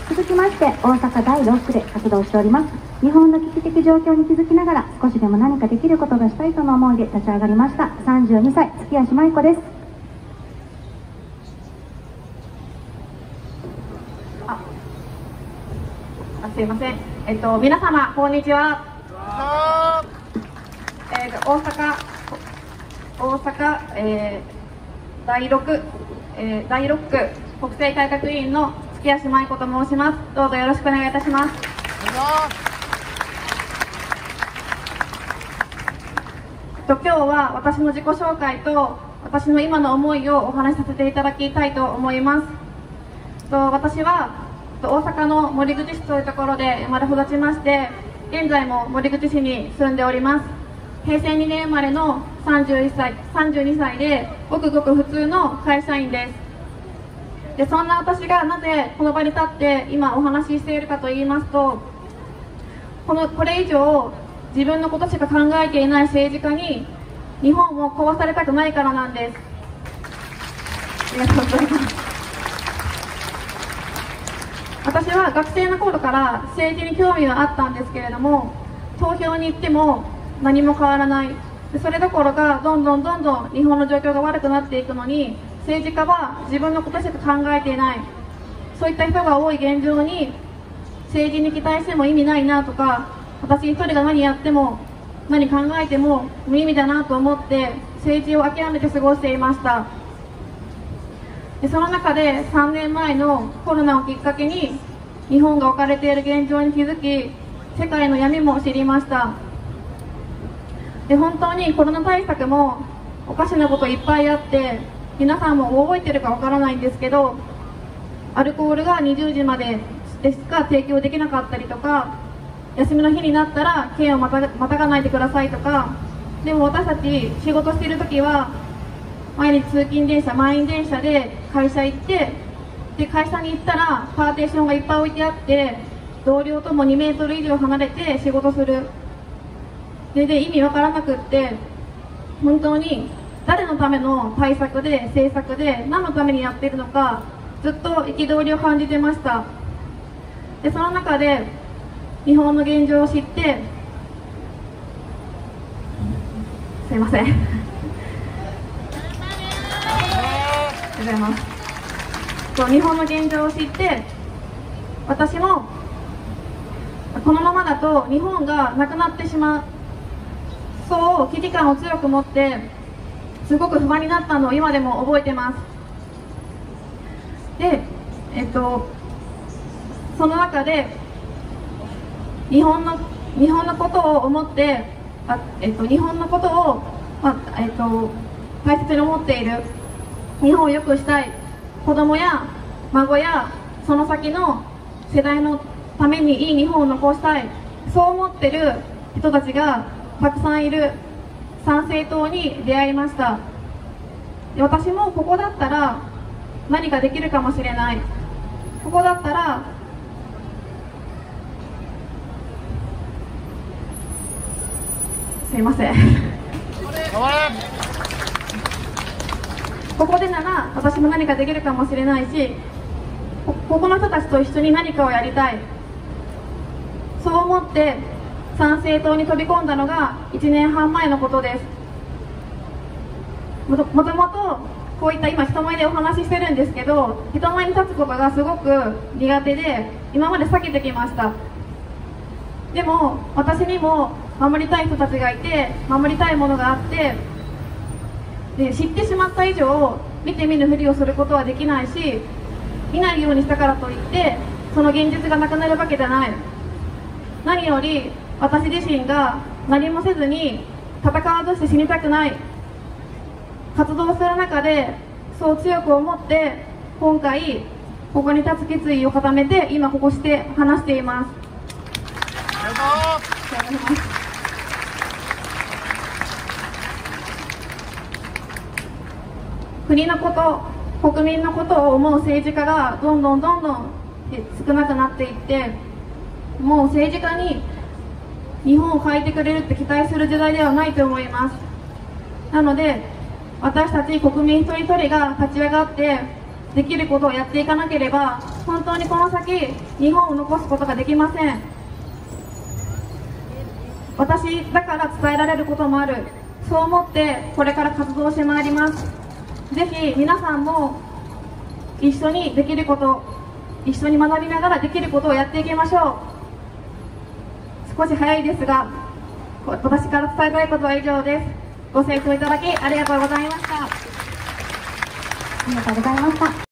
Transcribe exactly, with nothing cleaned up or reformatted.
続きまして、大阪だいろっ区で活動しております。日本の危機的状況に気づきながら、少しでも何かできることがしたいとの思いで立ち上がりました。さんじゅうにさい、月足舞子です。 あ、あすいません。えっと、皆様、こんにちは。えーと、大阪、大阪、えー、だいろく、えー、だいろっ区国政改革委員の月足舞子と申します。どうぞよろしくお願いいたします。と今日は私の自己紹介と私の今の思いをお話しさせていただきたいと思います。と私は大阪の森口市というところで生まれ育ちまして、現在も森口市に住んでおります。平成にねん生まれのさんじゅういっさい、さんじゅうにさいでごくごく普通の会社員です。でそんな私がなぜこの場に立って今お話ししているかと言いますと、このこれ以上自分のことしか考えていない政治家に日本を壊されたくないからなんです。ありがとうございます。私は学生の頃から政治に興味はあったんですけれども、投票に行っても何も変わらない。それどころかどんどんどんどん日本の状況が悪くなっていくのに、政治家は自分のことしか考えていない、そういった人が多い現状に政治に期待しても意味ないなとか、私一人が何やっても何考えても無意味だなと思って政治を諦めて過ごしていました。でその中でさんねんまえのコロナをきっかけに日本が置かれている現状に気づき、世界の闇も知りました。で本当にコロナ対策もおかしなこといっぱいあって、皆さんも覚えてるかわからないんですけど、アルコールがにじゅうじまででしか提供できなかったりとか、休みの日になったら県をまたまたがないでくださいとか。でも私たち仕事している時は毎日通勤電車、満員電車で会社行って、で会社に行ったらパーテーションがいっぱい置いてあって、同僚ともにメートル以上離れて仕事する。でで意味わからなくって、本当に誰のための対策で政策で何のためにやっているのか、ずっと憤りを感じてました。でその中で日本の現状を知って、すいませんありがとうございます。日本の現状を知って、私もこのままだと日本がなくなってしまう、そう危機感を強く持ってすごく不安になったのを今でも覚えてます。で、えっと、その中で日本の日本のことを思って、あ、えっと、日本のことを、まあえっと、大切に思っている、日本を良くしたい、子供や孫やその先の世代のためにいい日本を残したい、そう思ってる人たちがたくさんいる参政党に出会いました。私もここだったら何かできるかもしれない、ここだったらすいませんここでなら私も何かできるかもしれないし、こ, ここの人たちと一緒に何かをやりたい、そう思って参政党に飛び込んだのがいちねんはんまえのことです。もともともとこういった今人前でお話ししてるんですけど、人前に立つことがすごく苦手で今まで避けてきました。でも私にも守りたい人たちがいて、守りたいものがあって、で知ってしまった以上見て見ぬふりをすることはできないし、見ないようにしたからといってその現実がなくなるわけじゃない。何より私自身が何もせずに戦わずして死にたくない、活動する中でそう強く思って今回ここに立つ決意を固めて今ここして話しています。ありがとうございます。国のこと、国民のことを思う政治家がどんどんどんどん少なくなっていって、もう政治家に日本を変えてくれるって期待する時代ではないと思います。なので私たち国民一人一人が立ち上がってできることをやっていかなければ、本当にこの先日本を残すことができません。私だから伝えられることもある、そう思ってこれから活動してまいります。ぜひ皆さんも一緒にできること、一緒に学びながらできることをやっていきましょう。少し早いですが、私から伝えたいことは以上です。ご清聴いただきありがとうございました。 ありがとうございました。